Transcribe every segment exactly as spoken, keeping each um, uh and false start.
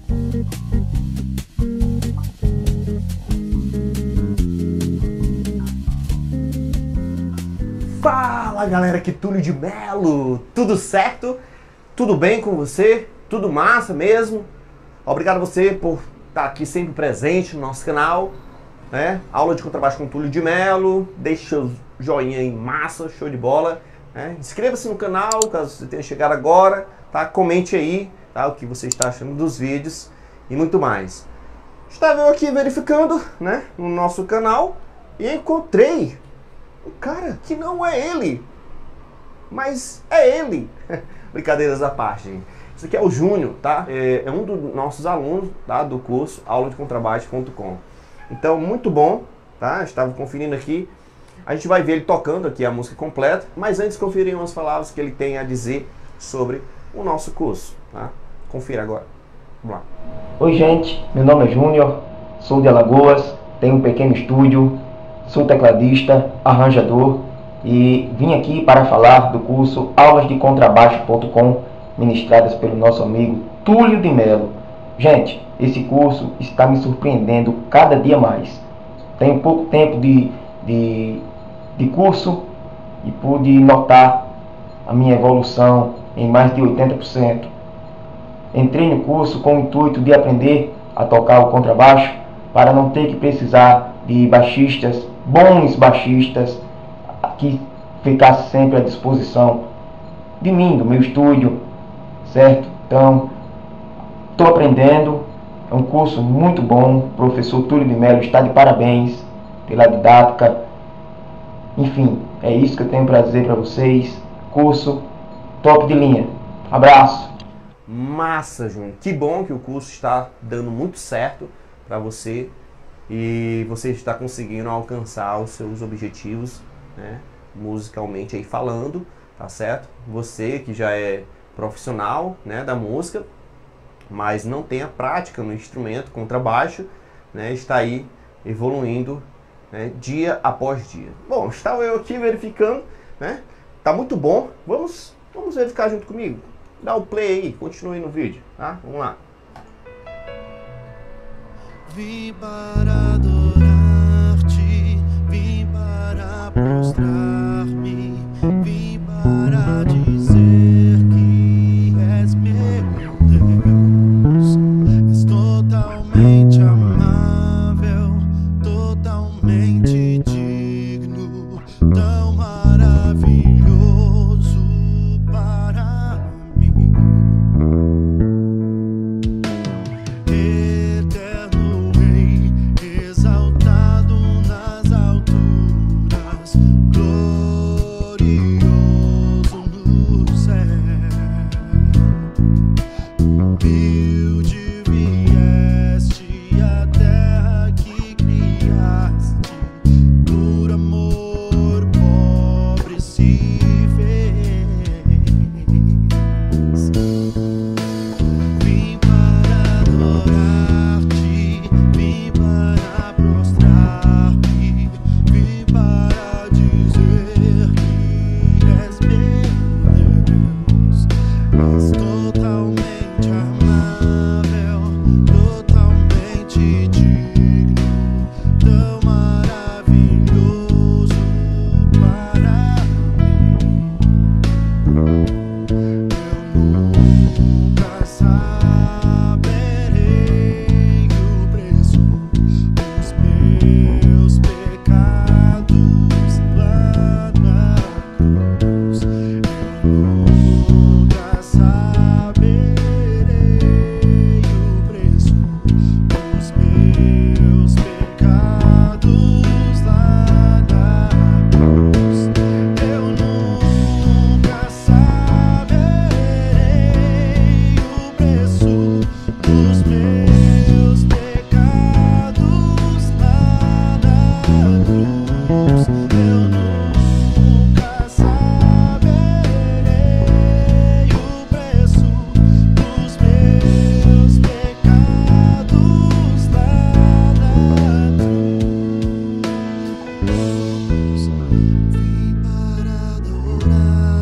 Fala galera, aqui Túlio de Melo, tudo certo? Tudo bem com você? Tudo massa mesmo? Obrigado a você por estar aqui sempre presente no nosso canal, né? Aula de contrabaixo com Túlio de Melo, deixa o joinha aí massa, show de bola, né? Inscreva-se no canal caso você tenha chegado agora, tá? Comente aí, tá? O que você está achando dos vídeos e muito mais. Estava eu aqui verificando, né, no nosso canal e encontrei o cara que não é ele, mas é ele. Brincadeiras à parte, gente. Isso aqui é o Júnior, tá? É, é um dos nossos alunos, tá? Do curso aula de contrabaixo ponto com. Então, muito bom, tá? Estava conferindo aqui. A gente vai ver ele tocando aqui a música completa, mas antes conferir umas palavras que ele tem a dizer sobre o nosso curso, tá? Confira agora. Vamos lá. Oi, gente. Meu nome é Júnior, sou de Alagoas, tenho um pequeno estúdio. Sou tecladista, arranjador e vim aqui para falar do curso aulas de contrabaixo ponto com, ministradas pelo nosso amigo Túlio de Melo. Gente, esse curso está me surpreendendo cada dia mais. Tenho pouco tempo de, de, de curso e pude notar a minha evolução em mais de oitenta por cento. Entrei no curso com o intuito de aprender a tocar o contrabaixo para não ter que precisar de baixistas, bons baixistas, que ficassem sempre à disposição de mim, do meu estúdio, certo? Então, estou aprendendo, é um curso muito bom, o professor Túlio de Melo está de parabéns pela didática. Enfim, é isso que eu tenho para dizer para vocês, curso top de linha. Abraço! Massa, Júnior, que bom que o curso está dando muito certo para você e você está conseguindo alcançar os seus objetivos, né, musicalmente aí falando, tá certo? Você que já é profissional, né, da música, mas não tem a prática no instrumento contrabaixo, né, está aí evoluindo, né, dia após dia. Bom, estava eu aqui verificando, né, tá muito bom. Vamos, vamos verificar junto comigo. Dá o play aí, continue no vídeo, tá? Vamos lá. Vim para adorar-te, vim para prostrar-me, vim para dizer que és meu Deus. És totalmente amável, totalmente digno, tão maravilhoso para mim.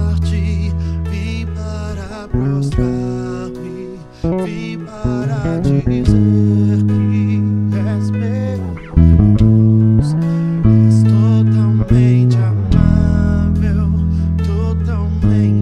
prostrar-me, vim para dizer que és meu Deus. És totalmente amável, totalmente